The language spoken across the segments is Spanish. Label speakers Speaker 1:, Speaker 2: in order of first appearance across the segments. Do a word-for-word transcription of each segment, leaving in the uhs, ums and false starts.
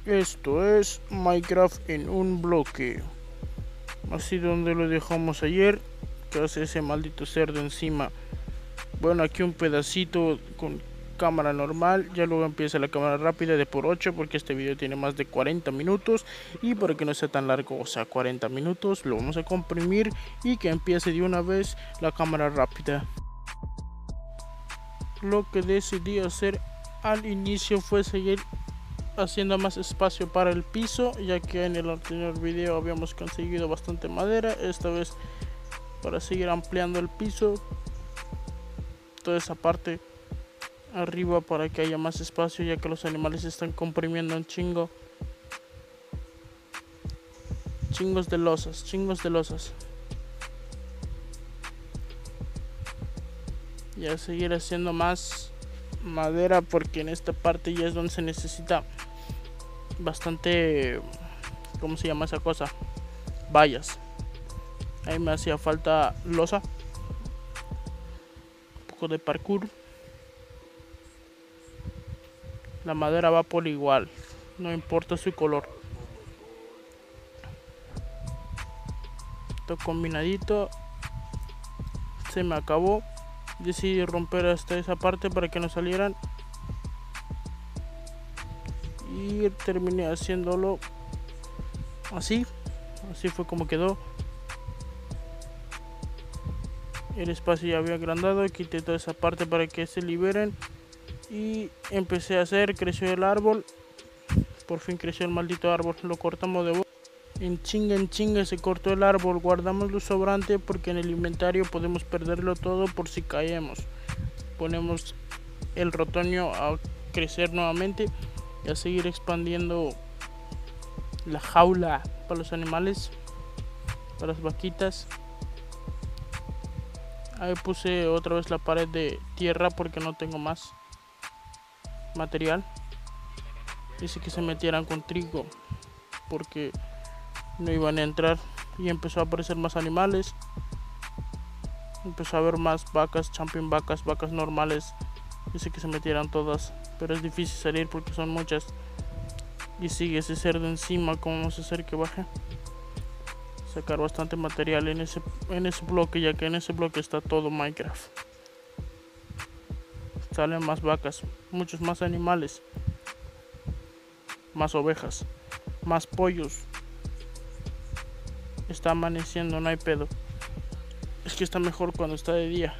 Speaker 1: Esto es Minecraft en un bloque. Así donde lo dejamos ayer. Que hace ese maldito cerdo encima. Bueno, aquí un pedacito con cámara normal. Ya luego empieza la cámara rápida de por ocho. Porque este video tiene más de cuarenta minutos. Y para que no sea tan largo, o sea cuarenta minutos, lo vamos a comprimir. Y que empiece de una vez la cámara rápida. Lo que decidí hacer al inicio fue seguir haciendo más espacio para el piso, ya que en el anterior video habíamos conseguido bastante madera. Esta vez para seguir ampliando el piso, toda esa parte arriba, para que haya más espacio, ya que los animales se están comprimiendo un chingo. Chingos de losas, chingos de losas. Y a seguir haciendo más madera, porque en esta parte ya es donde se necesita bastante, ¿cómo se llama esa cosa? Vallas. Ahí me hacía falta losa, un poco de parkour. La madera va por igual, no importa su color. Todo combinadito. Se me acabó. Decidí romper hasta esa parte para que no salieran. Y terminé haciéndolo así. Así fue como quedó. El espacio ya había agrandado. Quité toda esa parte para que se liberen. Y empecé a hacer. Creció el árbol. Por fin creció el maldito árbol. Lo cortamos de vuelta. En chinga en chinga se cortó el árbol. Guardamos lo sobrante porque en el inventario podemos perderlo todo por si caemos. Ponemos el rotonio a crecer nuevamente y a seguir expandiendo la jaula para los animales, para las vaquitas. Ahí puse otra vez la pared de tierra porque no tengo más material. Dice que se metieran con trigo porque no iban a entrar. Y empezó a aparecer más animales. Empezó a haber más vacas, champion vacas, vacas normales. Dice que se metieran todas, pero es difícil salir porque son muchas. Y sigue ese cerdo encima. ¿Cómo vamos a hacer que baje? Sacar bastante material en ese, en ese bloque, ya que en ese bloque está todo Minecraft. Salen más vacas, muchos más animales, más ovejas, más pollos. Está amaneciendo, no hay pedo. Es que está mejor cuando está de día.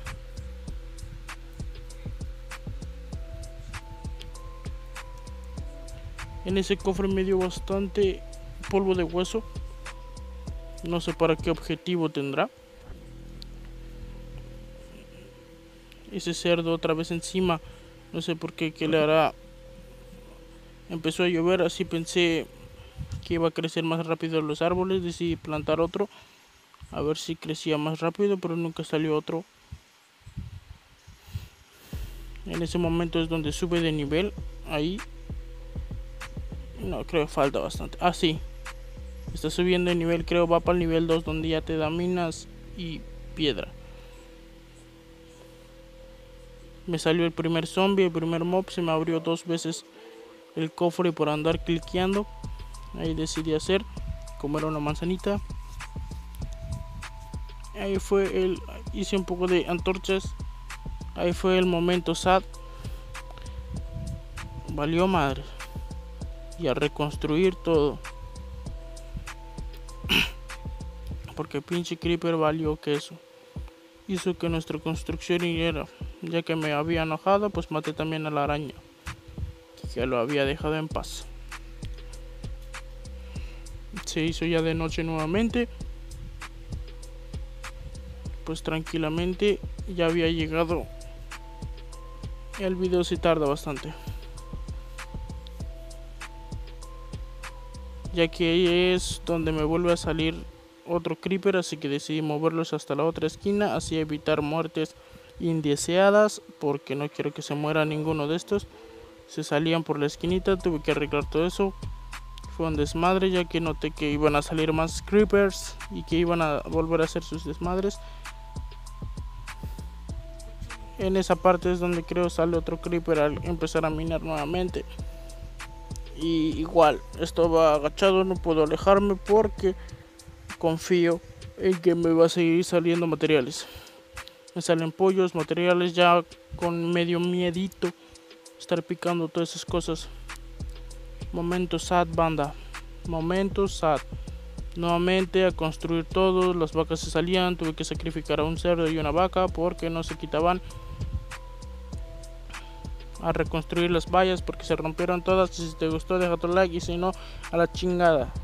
Speaker 1: En ese cofre me dio bastante polvo de hueso. No sé para qué objetivo tendrá. Ese cerdo otra vez encima. No sé por qué, qué le hará. Empezó a llover, así pensé que iba a crecer más rápido los árboles. Decidí plantar otro, a ver si crecía más rápido, pero nunca salió otro. En ese momento es donde sube de nivel. Ahí. No, creo que falta bastante. Ah, sí. Está subiendo de nivel, creo va para el nivel dos, donde ya te da minas y piedra. Me salió el primer zombie, el primer mob. Se me abrió dos veces el cofre por andar cliqueando. Ahí decidí hacer, comer una manzanita. Ahí fue el... hice un poco de antorchas. Ahí fue el momento sad. Valió madre. Y a reconstruir todo. Porque pinche creeper valió queso. Hizo que nuestra construcción hiriera. Ya que me había enojado, pues maté también a la araña, que lo había dejado en paz. Se hizo ya de noche nuevamente. Pues tranquilamente ya había llegado. El video sí tarda bastante, ya que ahí es donde me vuelve a salir otro creeper, así que decidí moverlos hasta la otra esquina, así evitar muertes indeseadas, porque no quiero que se muera ninguno de estos. Se salían por la esquinita, tuve que arreglar todo eso. Fue un desmadre, ya que noté que iban a salir más creepers y que iban a volver a hacer sus desmadres. En esa parte es donde creo sale otro creeper al empezar a minar nuevamente. Y igual, estaba agachado, no puedo alejarme porque confío en que me va a seguir saliendo materiales. Me salen pollos, materiales, ya con medio miedito estar picando todas esas cosas. Momento sad, banda. Momento sad. Nuevamente a construir todo. Las vacas se salían. Tuve que sacrificar a un cerdo y una vaca porque no se quitaban. A reconstruir las vallas porque se rompieron todas. Si te gustó, deja tu like, y si no, a la chingada.